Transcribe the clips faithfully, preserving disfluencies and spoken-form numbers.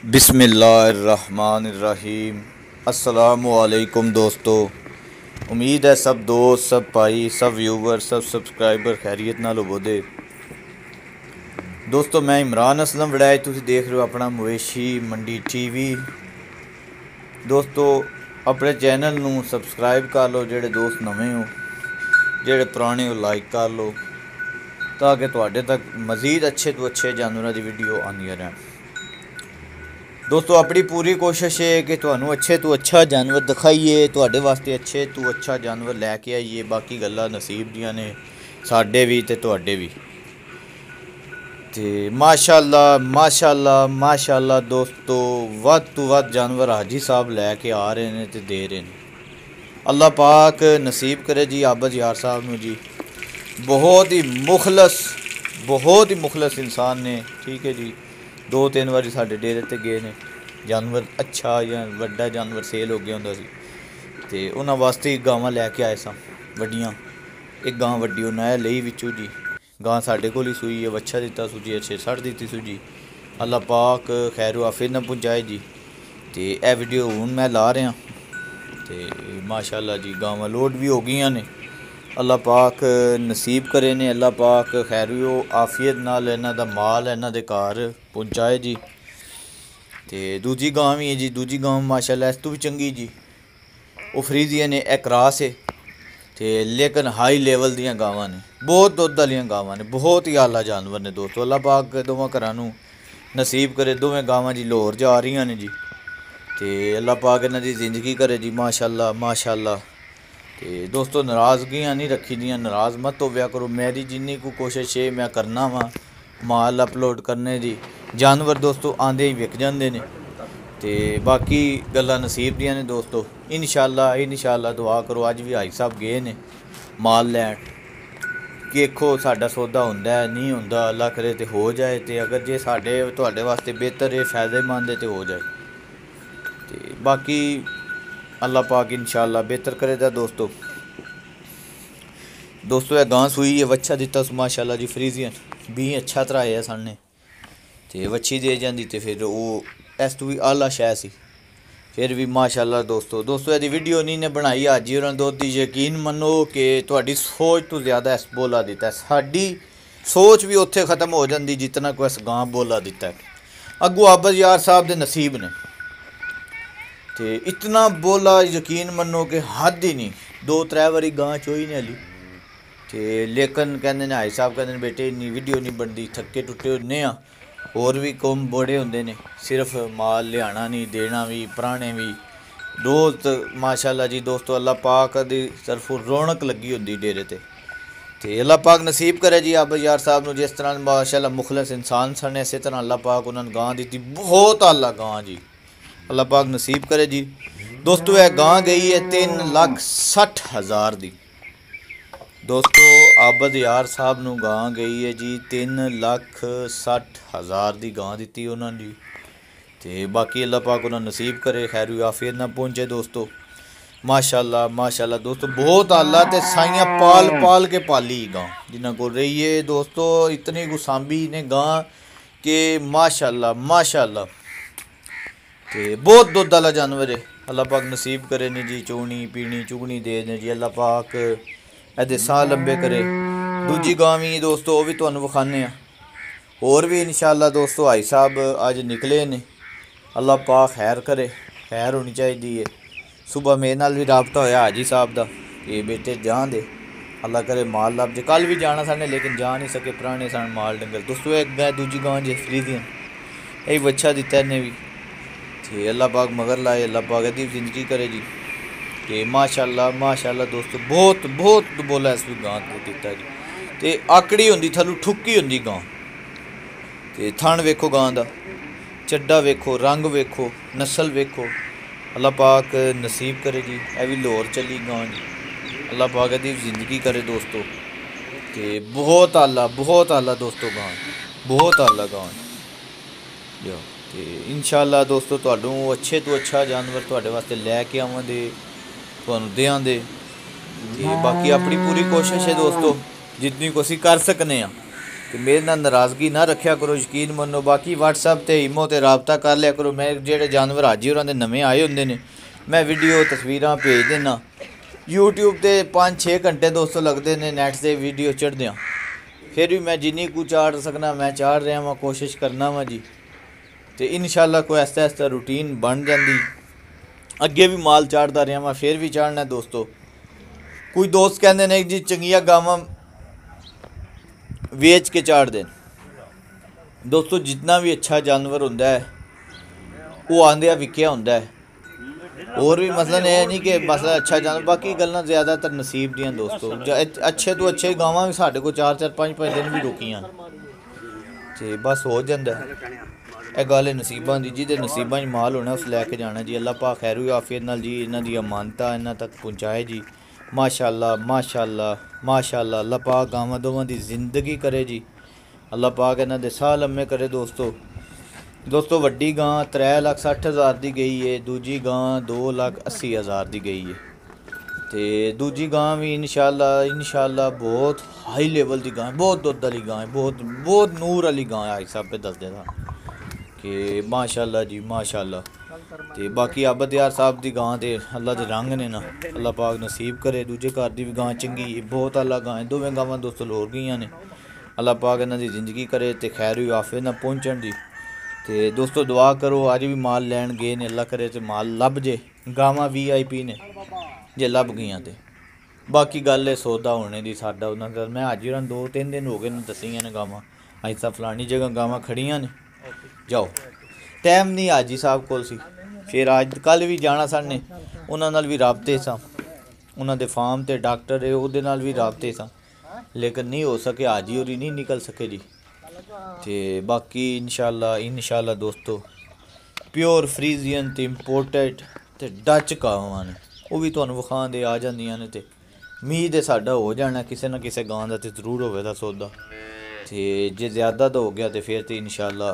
बिस्मिल्लाहिर्रहमानिर्रहीम। अस्सलामुअलैकुम दोस्तों, उम्मीद है सब दोस्त, सब भाई, सब व्यूवर, सब सब्सक्राइबर खैरियत नाल होवोगे। दोस्तों मैं इमरान असलम वड़ाए, तुसीं देख रहे हो अपना मवेशी मंडी टीवी। दोस्तों अपने चैनल नूं सबसक्राइब कर लो, जेड़े दोस्त नवें हो, जेड़े पुराने हो लाइक कर लो, ताकि तुहाडे तक मज़ीद अच्छे तो अच्छे जानवरों की वीडियो आंदियां रहन। दोस्तों अपनी पूरी कोशिश है कि तुहानू अच्छे तो अच्छा जानवर दिखाइए, तुहाडे वास्ते अच्छे तो अच्छा जानवर लैके आइए। बाकी गल्लां नसीब दियां ने, साडे भी ते तुहाडे भी। ते माशाअल्लाह माशाअल्लाह माशाअल्लाह दोस्तों, वध तो वध जानवर हाजी साहब लैके आ रहे हैं ते दे रहे हैं। अल्लाह पाक नसीब करे जी आबद यार साहब नू जी। बहुत ही मुखलस बहुत ही मुखलस इंसान ने, ठीक है जी। दो तीन बारी साढ़े डेरे ते गए ने, जानवर अच्छा या वड्डा जानवर सेल हो गया होंदा सी ते उन्हां वास्ते गावां लैके आए सां वड्डियां। एक गां वड्डी उन्हें लई विचों जी, गां साढ़े कोल ही सूई है, वच्छा दिता सू जी, अच्छे सड़ दी सू जी। अल्लाह पाक खैर आफियत न पहुँचाए जी। तो यह वीडियो हुण मैं ला रहा तो माशाअल्लाह जी गावां लोड भी हो गई ने। अल्लाह पाक नसीब करे ने, अल्लाह पाक खैरियो आफियत नाल इन्हां दा माल इन्हां दे घर पहुँचाए जी। तो दूजी गां भी है जी, दूजी गां माशाअल्लाह इस तो भी चंगी जी। वो फ्रीजियन ने, एक क्रॉस है तो लेकिन हाई लेवल दियां गावां ने, बहुत दुध वालियां गावां ने, बहुत ही आला जानवर ने दोस्तों। अल्लाह पाक दोवां घरां नूं नसीब करे, दोवें गावां जी लाहौर जा रही ने जी। तो अल्लाह पाक इन्हां दी जिंदगी करे जी माशाअल्लाह माशाअल्लाह। तो दोस्तों नाराज़गियाँ नहीं रखी दियां, नाराज़ मत होवया करो। मेरी जिन्नी को कोशिश है मैं करना वा माल अपलोड करने दी। जानवर दोस्तों आंदे ही विक जाते हैं तो बाकी गल्लां नसीब दियां ने दोस्तों। इंशाअल्लाह इंशाअल्लाह दुआ करो। अज भी हाई साहब गए ने माल लैन, देखो साडा सौदा हुंदा है नहीं हुंदा, अल्लाह करे तो हो जाए। तो अगर जे साडे तुहाडे वास्ते बेहतर है, फायदेमंद है तो हो जाए। तो बाकी अल्लाह पाक इंशाअल्लाह बेहतर करेगा दोस्तों। दोस्तों यह गां सूई है, वच्छा दिता माशाअल्लाह जी फ्रीजियन भी अच्छा धराया सामने तो वच्छी दे जाती तो फिर वो इस तो भी आला शह सी फिर भी माशाअल्लाह दोस्तों। दोस्तों यदि वीडियो नहीं ने बनाई हाजी और दुध की, यकीन मनो कि तुहाडी सोच तो ज़्यादा इस बोला दिता है। साडी सोच भी उत्थे ख़त्म हो जाती जितना को इस गां बोला दिता है। अगू आबद यार साहब के नसीब ने तो इतना बोला, यकीन मनो कि हद ही नहीं। दो त्रै बारी गां चोई ने हली तो लेकिन कहते ने हाई साहब कहते बेटे इन्नी वीडियो नहीं बनती, थके टुटे होने आ, होर भी कम बड़े होंदे ने, सिर्फ माल लियाना नहीं देना भी, पुराने भी रोज़ माशाअल्लाह जी दोस्तों। अल्लाह पाक दी तरफों रौनक लगी होंदी डेरे ते। तो अल्लाह पाक नसीब करे जी आबद यार साहब नूं। जिस तरह माशाअल्लाह मुखलस इंसान सन, इस तरह अल्लाह पाक उन्होंने गां दी, बहुत आला गां जी। अल्लाह पाक नसीब करे जी दोस्तों। यह गां गई है तीन लख सठ हज़ार दी दोस्तों। आबद यार साहब नूं गां गई है जी तीन लख सठ हज़ार दी गां दी उन्होंने जी। तो बाकी अल्लाह पाक उन्होंने नसीब करे, खैर आफियत ना पहुँचे दोस्तों। माशाअल्लाह माशाअल्लाह दोस्तों, बहुत आला ते साइयां पाल पाल के पाली गां जिन्हां को रही है दोस्तों। इतनी गुसांबी ने गां के माशाअल्लाह माशाअल्लाह। तो बहुत दुध वाला जानवर है। अल्लाह पाक नसीब करे ने जी, चोनी पीनी चुगनी दे ने जी। अल्लाह पाक एदे साह लंबे करे। दूजी गां भी दोस्तों वो भी तुहानू विखाने आ, होर भी इंशाअल्लाह दोस्तों। हाई साहब अज निकले ने, अल्लाह पाक खैर करे, खैर होनी चाहिए है। सुबह मेरे नाल भी राबता होया हाजी साहब का कि बेटे जान दे, अल्लाह करे माल लभ जे। कल भी जाना साने लेकिन जा नहीं सके, पुराने सन माल डंगर दोस्तों। एक गाय दूजी गां जे फ्रीजियन यही बच्चा दिता इन्हें भी तो अल्लाह पाक मगर लाए, अल्लाह पाक यदी जिंदगी करे जी। तो माशाअल्लाह माशाअल्लाह दोस्तों, बहुत बहुत बोला इस भी गां को दिता जी। तो आकड़ी होंदी थल्लों ठुक्की होंदी गां। तो थन वेखो गां दा, चड्डा वेखो, रंग वेखो, नस्ल वेखो। अल्लाह पाक नसीब करे जी। यह भी लाहौर चली गां जी। अल्लाह पाक यदी जिंदगी करे दोस्तों। तो बहुत आला बहुत आला दोस्तों गां, बहुत आला गां जो। तो इंशाअल्लाह दोस्तों तुहानू अच्छे तो अच्छा जानवर तुहाडे वास्ते लैके आवांगे, तुहानू देआंगे। तो बाकी अपनी पूरी कोशिश है दोस्तों, जितनी को असीं कर सकने आ। ਤੇ ਮੇਰੇ ਨਾਲ ਨਾਰਾਜ਼ਗੀ ਨਾ ਰੱਖਿਆ ਕਰੋ, ਯਕੀਨ ਮੰਨੋ। ਬਾਕੀ WhatsApp ਤੇ ਈਮੋ ਤੇ ਰਾਬਤਾ ਕਰ ਲਿਆ ਕਰੋ। ਮੈਂ ਜਿਹੜੇ ਜਾਨਵਰ ਅੱਜ ਹੀ ਉਹਨਾਂ ਦੇ ਨਵੇਂ ਆਏ ਹੁੰਦੇ ਨੇ ਮੈਂ ਵੀਡੀਓ ਤਸਵੀਰਾਂ ਭੇਜ ਦਿੰਦਾ। YouTube ਤੇ ਪੰਜ ਛੇ ਘੰਟੇ ਦੋਸਤੋ ਲੱਗਦੇ ਨੇ ਨੈਟ ਤੇ ਵੀਡੀਓ ਚੜ੍ਹਦਿਆਂ, ਫਿਰ ਵੀ ਮੈਂ ਜਿੰਨੀ ਕੁ ਚਾੜ ਸਕਣਾ ਮੈਂ ਚਾੜ ਰਿਹਾ ਵਾਂ, ਕੋਸ਼ਿਸ਼ ਕਰਨਾ ਵਾ ਜੀ। ਤੇ ਇਨਸ਼ਾਅੱਲਾ ਕੋਈ ਐਸਾ ਐਸਾ ਰੂਟੀਨ ਬਣ ਜਾਂਦੀ, ਅੱਗੇ ਵੀ ਮਾਲ ਚਾੜਦਾ ਰਿਹਾ ਵਾਂ, ਫਿਰ ਵੀ ਚਾੜਨਾ ਦੋਸਤੋ। ਕੋਈ ਦੋਸਤ ਕਹਿੰਦੇ ਨੇ ਜੀ ਚੰਗੀਆਂ ਗਾਵਾਂ ਵੇਚ ਕੇ ਚਾੜ ਦੇਣ। ਦੋਸਤੋ ਜਿੰਨਾ ਵੀ ਅੱਛਾ ਜਾਨਵਰ ਹੁੰਦਾ ਹੈ ਉਹ ਆਂਦਿਆਂ ਵਿਕਿਆ ਹੁੰਦਾ ਹੈ। ਹੋਰ ਵੀ ਮਸਲਾ ਇਹ ਨਹੀਂ ਕਿ ਮਸਲਾ ਅੱਛਾ ਜਾਨਵਰ, ਬਾਕੀ ਗੱਲਾਂ ਜ਼ਿਆਦਾਤਰ ਨਸੀਬ ਦੀਆਂ ਦੋਸਤੋ। ਅੱਛੇ ਤੋਂ ਅੱਛੇ ਗਾਵਾਂ ਵੀ ਸਾਡੇ ਕੋਲ ਚਾਰ ਚਾਰ ਪੰਜ ਪੰਜ ਦਿਨ ਵੀ ਰੁਕੀਆਂ ਤੇ ਬਸ ਹੋ ਜਾਂਦਾ। ਇਹ ਗੱਲ ਹੈ ਨਸੀਬਾਂ ਦੀ, ਜਿਹਦੇ ਨਸੀਬਾਂ 'ਚ ਮਾਲ ਹੋਣਾ ਉਸ ਲੈ ਕੇ ਜਾਣਾ ਜੀ। ਅੱਲਾਹ ਪਾਕ ਖੈਰੂ ਆਫੀਅਤ ਨਾਲ ਜੀ ਇਹਨਾਂ ਦੀ ਅਮਾਨਤਾਂ ਇਹਨਾਂ ਤੱਕ ਪਹੁੰਚਾਏ ਜੀ। ਮਾਸ਼ਾਅੱਲਾ ਮਾਸ਼ਾਅੱਲਾ ਮਾਸ਼ਾਅੱਲਾ। ਅੱਲਾਹ ਪਾਕ ਗਾਵਾਂ ਦੋਵਾਂ ਦੀ ਜ਼ਿੰਦਗੀ ਕਰੇ ਜੀ। ਅੱਲਾਹ ਪਾਕ ਇਹਨਾਂ ਦੇ ਸਾਹ ਲੰਮੇ ਕਰੇ ਦੋਸਤੋ। ਦੋਸਤੋ ਵੱਡੀ ਗਾਂ त्रै ਲੱਖ ਸੱਠ ਹਜ਼ਾਰ ਦੀ ਗਈ ਹੈ, ਦੂਜੀ ਗਾਂ ਦੋ ਲੱਖ ਅੱਸੀ ਹਜ਼ਾਰ ਦੀ ਗਈ ਹੈ। ਤੇ ਦੂਜੀ ਗਾਂ ਵੀ ਇਨਸ਼ਾਅੱਲਾ ਇਨਸ਼ਾਅੱਲਾ ਬਹੁਤ ਹਾਈ ਲੈਵਲ ਦੀ ਗਾਂ, ਬਹੁਤ ਦੁੱਧ ਵਾਲੀ ਗਾਂ ਹੈ, ਬਹੁਤ ਬਹੁਤ ਨੂਰ ਵਾਲੀ ਗਾਂ ਹੈ। ਸਭ पे ਦੱਸਦੇ ਦਾ ਕਿ ਮਾਸ਼ਾਅੱਲਾ ਜੀ ਮਾਸ਼ਾਅੱਲਾ। ਤੇ ਬਾਕੀ ਆਬਦ ਯਾਰ ਸਾਹਿਬ ਦੀ ਗਾਂ ਤੇ ਅੱਲਾ ਦੇ ਰੰਗ ਨੇ ਨਾ, ਅੱਲਾਹ ਪਾਕ ਨਸੀਬ ਕਰੇ। ਦੂਜੇ ਘਰ ਦੀ ਵੀ ਗਾਂ ਚੰਗੀ ਹੈ, ਬਹੁਤ ਆਲਾ ਗਾਂ ਹੈ। ਦੋਵੇਂ ਗਾਵਾਂ ਦੋਸਤੋ ਲੋਰ ਗਈਆਂ ਨੇ। ਅੱਲਾਹ ਪਾਕ ਇਹਨਾਂ ਦੀ ਜ਼ਿੰਦਗੀ ਕਰੇ ਤੇ ਖੈਰ ਆਫੀਅਤ ਨਾਲ ਪਹੁੰਚਣ ਦੀ। ਤੇ ਦੋਸਤੋ ਦੁਆ ਕਰੋ, ਅੱਜ ਵੀ ਮਾਲ ਲੈਣ ਗਏ ਨੇ, ਅੱਲਾ ਕਰੇ ਤੇ ਮਾਲ ਲੱਭ ਜੇ। ਗਾਵਾਂ ਵੀ ਆਈ ਪੀ ਨੇ ਜੇ ਲੱਭ ਗਈਆਂ ਤੇ ਬਾਕੀ ਗੱਲ ਹੈ ਸੌਦਾ ਹੋਣੇ ਦੀ ਸਾਡਾ ਉਹਨਾਂ ਦਾ। ਮੈਂ ਅੱਜ ਉਹਨਾਂ ਦੋ ਤਿੰਨ ਦਿਨ ਹੋ ਗਏ ਨੇ ਦੱਸੀਆਂ ਨੇ ਗਾਵਾਂ ਐਸਾ ਫਲਾਣੀ ਜਗ੍ਹਾ ਗਾਵਾਂ ਖੜੀਆਂ ਨੇ, ਜਾਓ। ਟਾਈਮ ਨਹੀਂ ਹਾਜੀ ਸਾਹਿਬ ਕੋਲ ਸੀ, ਫਿਰ ਅੱਜ ਕੱਲ੍ਹ ਵੀ ਜਾਣਾ ਸਾਨੇ, ਉਹਨਾਂ ਨਾਲ ਵੀ ਰਾਬਤੇ ਸਾਂ, ਉਹਨਾਂ ਦੇ ਫਾਰਮ ਤੇ ਡਾਕਟਰ ਹੈ ਉਹਦੇ ਨਾਲ ਵੀ ਰਾਬਤੇ ਸਾਂ, ਲੇਕਿਨ ਨਹੀਂ ਹੋ ਸਕੇ, ਹਾਜੀ ਹੋਰੀ ਨਹੀਂ ਨਿਕਲ ਸਕੇ ਜੀ। ਤੇ ਬਾਕੀ ਇਨਸ਼ਾਅੱਲਾ ਇਨਸ਼ਾਅੱਲਾ ਦੋਸਤੋ ਪਿਓਰ ਫਰੀਜ਼ੀਅਨ ਤੇ ਇੰਪੋਰਟਡ ਤੇ ਡੱਚ ਗਾਵਾਂ ਨੇ, ਉਹ ਵੀ ਤੁਹਾਨੂੰ ਵਿਖਾਉਂਦੇ ਆ ਜਾਂਦੀਆਂ ਨੇ। ਤੇ ਉਮੀਦ ਹੈ ਸਾਡਾ ਹੋ ਜਾਣਾ ਕਿਸੇ ਨਾ ਕਿਸੇ ਗਾਂ ਦਾ ਤੇ ਜ਼ਰੂਰ ਹੋਵੇ ਦਾ ਸੌਦਾ। ਤੇ ਜੇ ਜ਼ਿਆਦਾ ਤਾਂ ਹੋ ਗਿਆ ਤੇ ਫਿਰ ਤੇ ਇਨਸ਼ਾਅੱਲਾ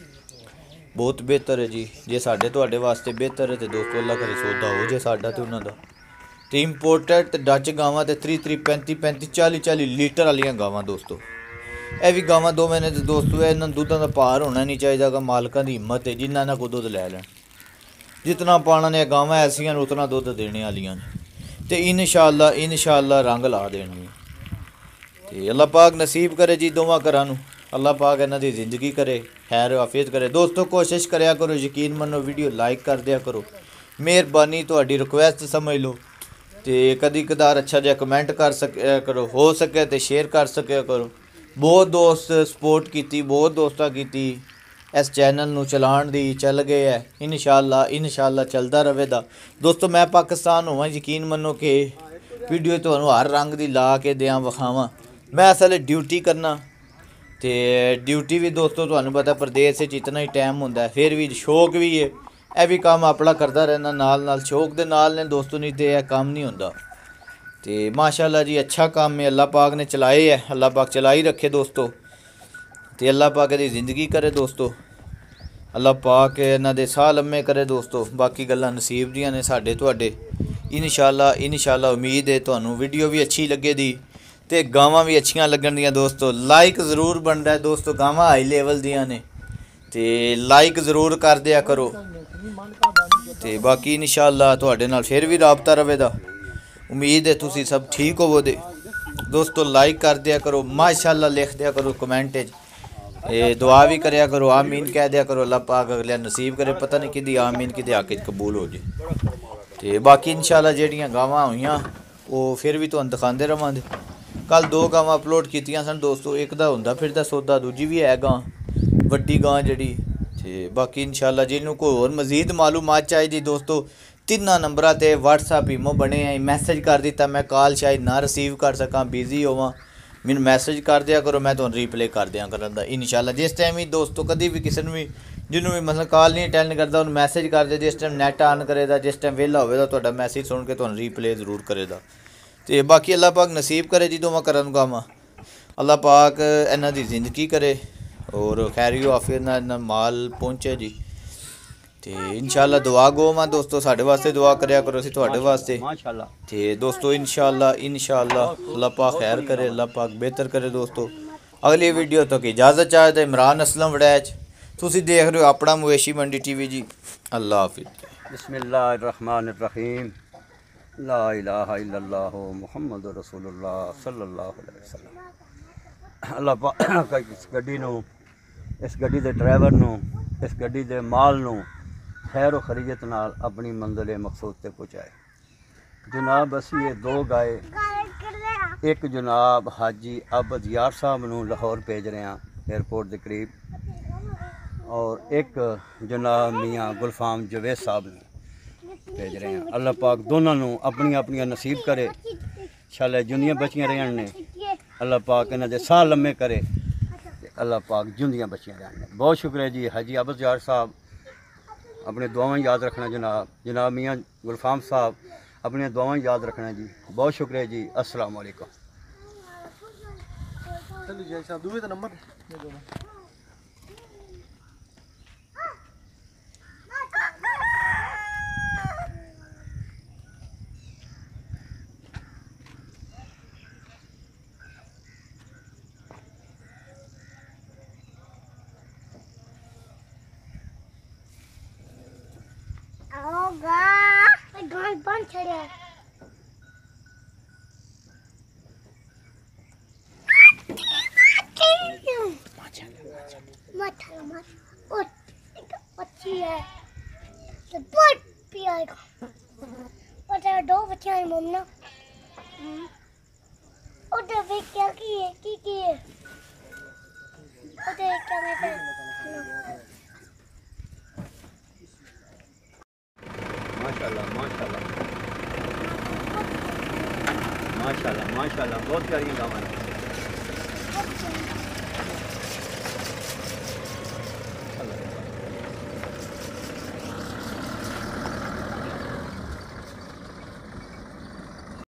ਬਹੁਤ ਬਿਹਤਰ ਹੈ ਜੀ। ਜੇ ਸਾਡੇ ਤੁਹਾਡੇ ਵਾਸਤੇ ਬਿਹਤਰ ਹੈ ਤੇ ਦੋਸਤੋ ਅੱਲਾ ਕਰੇ ਸੌਦਾ ਹੋ ਜੇ ਸਾਡਾ ਤੇ ਉਹਨਾਂ ਦਾ। ਤੇ ਇੰਪੋਰਟਡ ਤੇ ਡੱਚ ਗਾਵਾਂ ਤੇ ਤੀਹ ਤੀਹ ਪੈਂਤੀ ਪੈਂਤੀ ਚਾਲੀ ਚਾਲੀ ਲੀਟਰ ਵਾਲੀਆਂ ਗਾਵਾਂ ਦੋਸਤੋ। ਇਹ ਵੀ ਗਾਵਾਂ ਦੋ ਮਹੀਨੇ ਦੇ ਦੋਸਤੋ, ਇਹਨਾਂ ਦੁੱਧਾਂ ਦਾ ਭਾਰ ਹੋਣਾ ਨਹੀਂ ਚਾਹੀਦਾ ਗਾ। ਮਾਲਕਾਂ ਦੀ ਹਿੰਮਤ ਹੈ ਜਿਨ੍ਹਾਂ ਨਾਲ ਕੋ ਦੁੱਧ ਲੈ ਲੈਣ, ਜਿਤਨਾ ਪਾਣਾ ਨੇ ਗਾਵਾਂ ਐਸੀਆਂ ਉਤਨਾ ਦੁੱਧ ਦੇਣੇ ਵਾਲੀਆਂ ਨੇ। ਤੇ ਇਨਸ਼ਾਅੱਲਾ ਇਨਸ਼ਾਅੱਲਾ ਰੰਗ ਲਾ ਦੇਣਗੇ। ਤੇ ਅੱਲਾਹ ਪਾਕ ਨਸੀਬ ਕਰੇ ਜੀ ਦੋਵਾਂ ਘਰਾਂ ਨੂੰ। ਅੱਲਾਹ ਪਾਕ ਇਹਨਾਂ ਦੀ ਜ਼ਿੰਦਗੀ ਕਰੇ, ਖੈਰ ਆਫੀਅਤ ਕਰੇ। ਦੋਸਤੋ ਕੋਸ਼ਿਸ਼ ਕਰਿਆ ਕਰੋ, ਯਕੀਨ ਮੰਨੋ ਵੀਡੀਓ ਲਾਈਕ ਕਰ ਦਿਆ ਕਰੋ, ਮਿਹਰਬਾਨੀ ਤੁਹਾਡੀ ਰਿਕੁਐਸਟ ਸਮਝ ਲਓ। ਤੇ ਕਦੀ ਕਦਾਰ ਅੱਛਾ ਜਿਹਾ ਕਮੈਂਟ ਕਰ ਸਕਿਆ ਕਰੋ, ਹੋ ਸਕੇ ਤੇ ਸ਼ੇਅਰ ਕਰ ਸਕਿਆ ਕਰੋ। ਬਹੁਤ ਦੋਸਤ ਸਪੋਰਟ ਕੀਤੀ, ਬਹੁਤ ਦੋਸਤਾਂ ਕੀਤੀ ਇਸ ਚੈਨਲ ਨੂੰ ਚਲਾਉਣ ਦੀ, ਚੱਲ ਗਏ ਹੈ। ਇਨਸ਼ਾਅੱਲਾ ਇਨਸ਼ਾਅੱਲਾ ਚੱਲਦਾ ਰਹੇਗਾ ਦੋਸਤੋ। ਮੈਂ ਪਾਕਿਸਤਾਨ ਹੋਵਾਂ, ਯਕੀਨ ਮੰਨੋ ਕਿ ਵੀਡੀਓ ਤੁਹਾਨੂੰ ਹਰ ਰੰਗ ਦੀ ਲਾ ਕੇ ਦਿਆਂ ਵਿਖਾਵਾਂ। ਮੈਂ ਅਸਲ ਡਿਊਟੀ ਕਰਨਾ ਤੇ ਡਿਊਟੀ ਵੀ ਦੋਸਤੋ ਤੁਹਾਨੂੰ ਪਤਾ ਪ੍ਰਦੇਸ਼ ਵਿੱਚ ਇਤਨਾ ਹੀ ਟਾਈਮ ਹੁੰਦਾ, ਫਿਰ ਵੀ ਸ਼ੌਕ ਵੀ ਹੈ, ਇਹ ਵੀ ਕੰਮ ਆਪਣਾ ਕਰਦਾ ਰਹਿਣਾ ਨਾਲ ਨਾਲ, ਸ਼ੌਕ ਦੇ ਨਾਲ ਨੇ ਦੋਸਤੋ, ਨਹੀਂ ਤੇ ਇਹ ਕੰਮ ਨਹੀਂ ਹੁੰਦਾ। ਤੇ ਮਾਸ਼ਾਅੱਲਾ ਜੀ ਅੱਛਾ ਕੰਮ ਹੈ, ਅੱਲਾਹ ਪਾਕ ਨੇ ਚਲਾਏ ਹੈ, ਅੱਲਾਹ ਪਾਕ ਚਲਾਈ ਰੱਖੇ ਦੋਸਤੋ। ਤੇ ਅੱਲਾਹ ਪਾਕ ਦੀ ਜ਼ਿੰਦਗੀ ਕਰੇ ਦੋਸਤੋ, ਅੱਲਾਹ ਪਾਕ ਇਹਨਾਂ ਦੇ ਸਾਹ ਲੰਮੇ ਕਰੇ ਦੋਸਤੋ। ਬਾਕੀ ਗੱਲਾਂ ਨਸੀਬ ਦੀਆਂ ਨੇ ਸਾਡੇ ਤੁਹਾਡੇ। ਇਨਸ਼ਾਅੱਲਾ ਇਨਸ਼ਾਅੱਲਾ ਉਮੀਦ ਹੈ ਤੁਹਾਨੂੰ ਵੀਡੀਓ ਵੀ ਅੱਛੀ ਲੱਗੇ ਦੀ ਤੇ ਗਾਵਾਂ ਵੀ ਅੱਛੀਆਂ ਲੱਗਣ ਦੀਆਂ ਦੋਸਤੋ। ਲਾਈਕ ਜ਼ਰੂਰ ਬਣਦਾ ਦੋਸਤੋ, ਗਾਵਾਂ ਹਾਈ ਲੈਵਲ ਦੀਆਂ ਨੇ ਤੇ ਲਾਈਕ ਜ਼ਰੂਰ ਕਰ ਦਿਆ ਕਰੋ। ਤੇ ਬਾਕੀ ਇਨਸ਼ਾਅੱਲਾ ਤੁਹਾਡੇ ਨਾਲ ਫਿਰ ਵੀ ਰਾਬਤਾ ਰਹੇਗਾ। ਉਮੀਦ ਹੈ ਤੁਸੀਂ ਸਭ ਠੀਕ ਹੋਵੋਗੇ ਦੋਸਤੋ। ਲਾਈਕ ਕਰ ਦਿਆ ਕਰੋ, ਮਾਸ਼ਾਅੱਲਾ ਲਿਖ ਦਿਆ ਕਰੋ ਕਮੈਂਟ 'ਚ, ਇਹ ਦੁਆ ਵੀ ਕਰਿਆ ਕਰੋ, ਆਮੀਨ ਕਹਿ ਦਿਆ ਕਰੋ। ਅੱਲਾਹ ਪਾਕ ਅਗਲਿਆਂ ਨਸੀਬ ਕਰੇ, ਪਤਾ ਨਹੀਂ ਕਿਹਦੀ ਆਮੀਨ ਕਿਹਦੇ ਹੱਕ 'ਚ ਕਬੂਲ ਹੋ ਜੇ। ਤੇ ਬਾਕੀ ਇਨਸ਼ਾਅੱਲਾ ਜਿਹੜੀਆਂ ਗਾਵਾਂ ਹੋਈਆਂ ਉਹ ਫਿਰ ਵੀ ਤੁਹਾਨੂੰ ਦਿਖਾਉਂਦੇ ਰਹਾਂਗੇ। ਕੱਲ ਦੋ ਗਾਵਾਂ ਅਪਲੋਡ ਕੀਤੀਆਂ ਸਨ ਦੋਸਤੋ, ਇੱਕ ਦਾ ਹੁੰਦਾ ਫਿਰਦਾ ਸੌਦਾ, ਦੂਜੀ ਵੀ ਹੈ ਗਾਂ ਵੱਡੀ ਗਾਂ ਜਿਹੜੀ। ਤੇ ਬਾਕੀ ਇਨਸ਼ਾਅੱਲਾ ਜਿਹਨੂੰ ਕੋਈ ਹੋਰ ਮਜ਼ੀਦ ਮਾਲੂਮਾਤ ਚਾਹੀਦੀ ਦੋਸਤੋ, ਤਿੰਨਾਂ ਨੰਬਰਾਂ 'ਤੇ WhatsApp ਈਮੋ ਬਣੇ ਆ, ਮੈਸੇਜ ਕਰ ਦਿੱਤਾ। ਮੈਂ ਕਾਲ ਸ਼ਾਇਦ ਨਾ ਰਿਸੀਵ ਕਰ ਸਕਾਂ, ਬਿਜ਼ੀ ਹੋਵਾਂ, ਮੈਨੂੰ ਮੈਸੇਜ ਕਰ ਦਿਆ ਕਰੋ, ਮੈਂ ਤੁਹਾਨੂੰ ਰੀਪਲੇ ਕਰ ਦਿਆਂ ਕਰਨ ਦਾ ਇਨਸ਼ਾਅੱਲਾ। ਜਿਸ ਟਾਈਮ ਵੀ ਦੋਸਤੋ ਕਦੀ ਵੀ ਕਿਸੇ ਨੂੰ ਵੀ ਜਿਹਨੂੰ ਵੀ ਮਤਲਬ ਕਾਲ ਨਹੀਂ ਅਟੈਂਡ ਕਰਦਾ ਉਹਨੂੰ ਮੈਸੇਜ ਕਰ ਦੇ, ਜਿਸ ਟਾਈਮ ਨੈਟ ਆਨ ਕਰੇਗਾ, ਜਿਸ ਟਾਈਮ ਵਿਹਲਾ ਹੋਵੇਗਾ ਤੁਹਾਡਾ ਮੈਸੇਜ ਸੁਣ ਕੇ ਤੁਹਾਨੂੰ ਰੀਪਲੇ ਜ਼ਰੂਰ ਕਰੇਗਾ। ਤੇ ਬਾਕੀ ਅੱਲਾਹ ਪਾਕ ਨਸੀਬ ਕਰੇ ਜੀ ਦੋਵਾਂ ਘਰਾਂ ਨੂੰ ਗਾਵਾਂ। ਅੱਲਾਹ ਪਾਕ ਇਹਨਾਂ ਦੀ ਜ਼ਿੰਦਗੀ ਕਰੇ ਔਰ ਖੈਰਿਓ ਆਫੀਅਤ ਨਾਲ ਮਾਲ ਪਹੁੰਚੇ ਜੀ। ਤੇ ਇਨਸ਼ਾਅੱਲਾ ਦੁਆ ਗੋਵਾਂ ਦੋਸਤੋ, ਸਾਡੇ ਵਾਸਤੇ ਦੁਆ ਕਰਿਆ ਕਰੋ, ਅਸੀਂ ਤੁਹਾਡੇ ਵਾਸਤੇ। ਤੇ ਦੋਸਤੋ ਇਨਸ਼ਾਅੱਲਾ ਇਨਸ਼ਾਅੱਲਾ ਅੱਲਾਹ ਪਾਕ ਖੈਰ ਕਰੇ, ਅੱਲਾਹ ਪਾਕ ਬਿਹਤਰ ਕਰੇ ਦੋਸਤੋ। अगली वीडियो तक इजाज़त चाहते इमरान असलम वड़ैच। तुसी देख रहे हो अपना मवेशी मंडी टीवी जी। अल्लाह हाफिज़। बिस्मिल्लाहिर्रहमानिर्रहीम। ला इलाहा इल्लल्लाहु मुहम्मदुर रसूलुल्लाह सल्लल्लाहु अलैहि वसल्लम। अल्लाह पाक इस गड्डी नूं, इस गड्डी दे ड्राइवर नूं, इस गड्डी दे माल नूं खैर खरीयत नाल अपनी मंजिल मकसूद ते पहुँचाए। जनाब असी ये दो गाय, एक जनाब हाजी आबद यार साहब नूं लाहौर भेज रहे हैं एयरपोर्ट के करीब, और एक जनाब मियाँ गुलफाम जवेद साहब नूं भेज रहे हैं। अल्लाह पाक दोनों नूं अपनी अपनी नसीब करे, शाले जुंदियां बचियां रहन ने। अल्लाह पाक इन्हां दे साह लम्मे करे, अल्लाह पाक जुंदियां बचियां रहन ने। बहुत शुक्रिया जी हाजी आबद यार साहब, अपने दुआवां याद रखना जनाब। जनाब मियाँ गुलफाम साहब अपनी दुआवां याद रखना जी। बहुत शुक्रिया जी। अस्सलाम वालेकुम। नंबर बंद छड़े मत मत और अच्छी है तो बहुत पिएगा। और तेरा दो बच्चे हैं मम्मा, और तेरे क्या की है की की है और तेरे क्या में माशाल्लाह माशाल्लाह माशाल्लाह माशाल्लाह बहुत प्यारी गावां हैं।